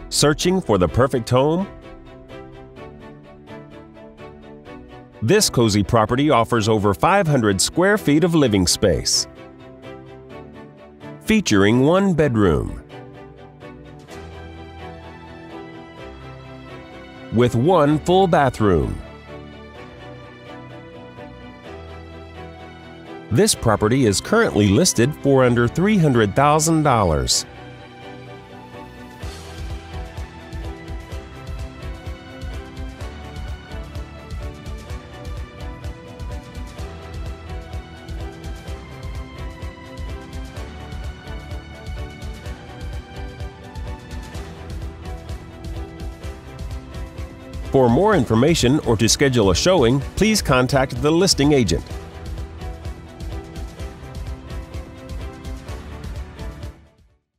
Searching for the perfect home? This cozy property offers over 500 square feet of living space, featuring 1 bedroom with 1 full bathroom. This property is currently listed for under $300,000. For more information or to schedule a showing, please contact the listing agent.